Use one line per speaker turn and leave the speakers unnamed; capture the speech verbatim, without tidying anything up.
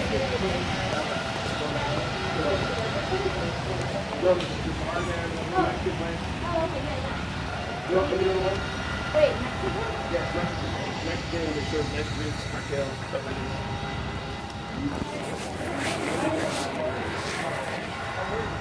Wait, Mexico? Yes, Mexican. Mexican, they serve Mexicans, cartel, stuff like this.